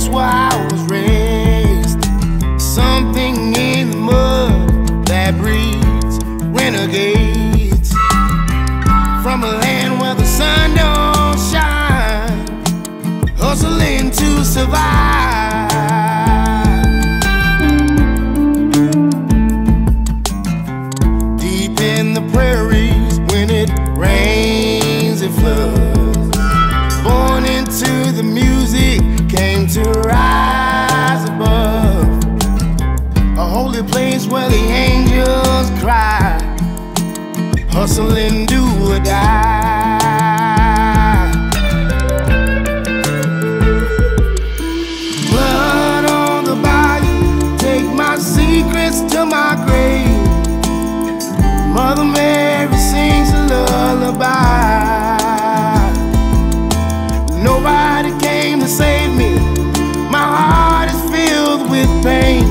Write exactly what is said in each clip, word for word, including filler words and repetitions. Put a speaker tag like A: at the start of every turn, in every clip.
A: that's where I was raised. Something in the mud that breeds renegades. From a land where the sun don't shine, hustling to survive. Deep in the prairies, when it rains, it floods. Born into the music, came to rise above. A holy place where the angels cry, hustling, do or die. Blood on the bayou, take my secrets to my grave. Mother Mary sings a lullaby. Nobody came to save me, my heart is filled with pain.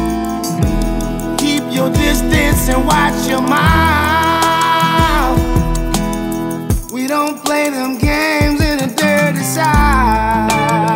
A: Keep your distance and watch your mouth. We don't play them games in the dirty South.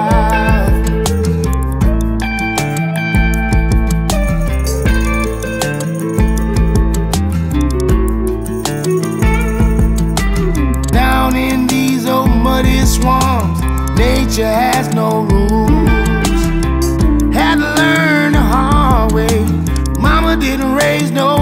A: Down in these old muddy swamps, nature has no rules. Had to learn the hard way. Mama didn't raise no